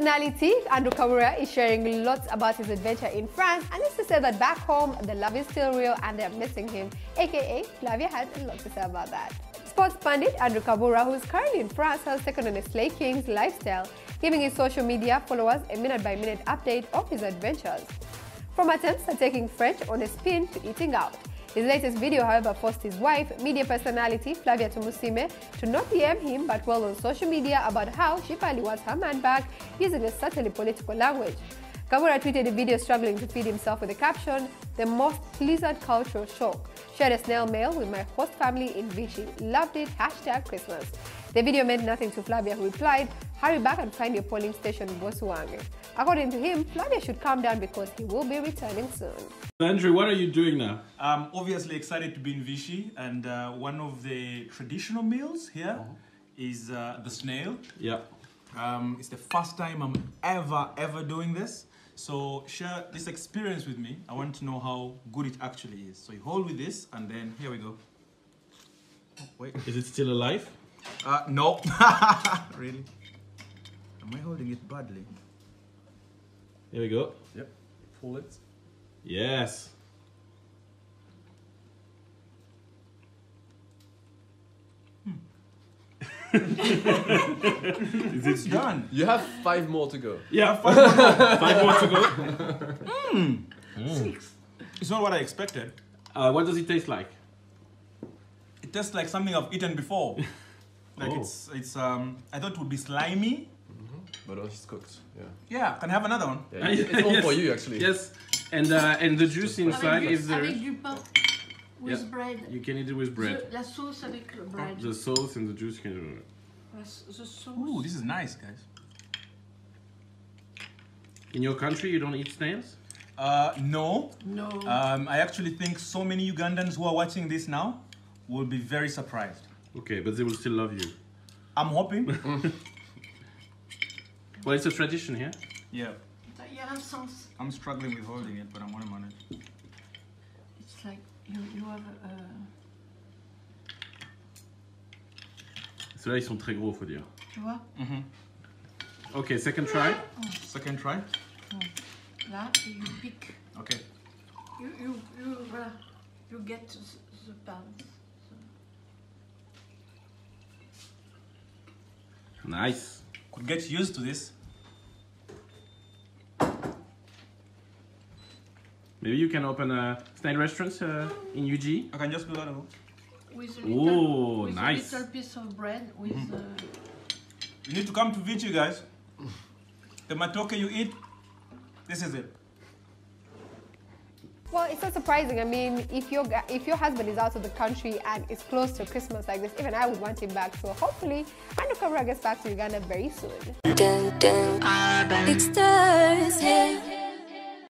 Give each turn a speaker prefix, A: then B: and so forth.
A: personality, Andrew Kabura, is sharing lots about his adventure in France, and it's to say that back home, the love is still real and they're missing him, aka Flavia had a lot to say about that. Sports pundit Andrew Kabura, who is currently in France, has taken on a Slay Kings lifestyle, giving his social media followers a minute-by-minute update of his adventures. From attempts at taking French on a spin to eating out. His latest video, however, forced his wife, media personality Flavia Tumusiime, to not DM him but dwell on social media about how she finally wants her man back using a subtly political language. Kabura tweeted a video struggling to feed himself with the caption, "The most pleasant cultural shock. Shared a snail mail with my host family in Vichy. Loved it. #Christmas." The video meant nothing to Flavia, who replied, "Hurry back and find your polling station, Bosuwange." According to him, Flavia should calm down because he will be returning soon.
B: Andrew, what are you doing now?
C: I'm obviously excited to be in Vichy, and one of the traditional meals here is the snail.
B: Yeah.
C: It's the first time I'm ever doing this. So share this experience with me. I want to know how good it actually is. So you hold with this, and then here we go. Oh, wait.
B: Is it still alive?
C: No. Really? Am I holding it badly?
B: Here we go.
C: Yep. Pull it.
B: Yes.
C: It's done.
D: You have 5 more to go.
B: Yeah, 5 more. 5 more to go.
C: 6. It's not what I expected.
B: What does it taste like?
C: It tastes like something I've eaten before. Like
B: Oh.
C: it's I thought it would be slimy.
D: But it's cooked. Yeah.
C: Yeah, can I have another one?
D: Yeah, it's all
B: Yes.
D: for you actually.
B: Yes. And the juice inside is there.
E: Avec du pain with
B: Yeah.
E: bread.
B: You can eat it with bread.
E: La sauce avec le bread.
B: The sauce and the juice you can.
E: The sauce.
C: Ooh, this is nice, guys.
B: In your country, you don't eat snails?
C: No.
E: No.
C: I actually think so many Ugandans who are watching this now will be very surprised.
B: Okay, but they will still love you.
C: I'm hoping.
B: Well, it's a tradition here.
C: Yeah.
E: Il y a un sens.
C: I'm struggling with holding it, but I'm on it.
E: It's like you have a...
B: Ceux-là, ils sont très gros, faut dire.
E: Tu vois?
B: Okay, second try.
C: Second try.
E: Là, et you pick.
C: Okay.
E: Voilà. You get the balance.
B: Nice.
C: Could get used to this.
B: Maybe you can open a snail restaurant in UG.
C: I can just do that.
E: With a
B: Ooh,
E: little, with
B: nice.
E: a little piece of bread with...
C: You need to come to Vichy, guys. The matoke you eat, this is it.
A: Well, it's not surprising. I mean, if your husband is out of the country and it's close to Christmas like this, even I would want him back. So hopefully, Andrew Kabura gets back to Uganda very soon.
F: It's Thursday.